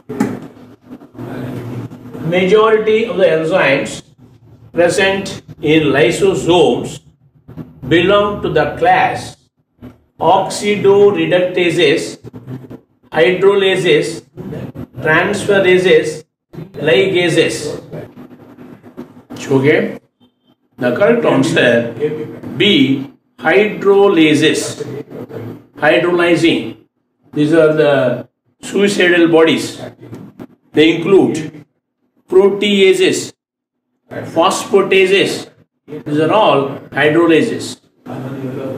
Majority of the enzymes present in lysosomes belong to the class oxidoreductases, hydrolases, transferases, ligases. Okay? The correct answer B. Hydrolases. Hydrolyzing. These are the suicidal bodies. They include proteases, phosphatases. These are all hydrolases.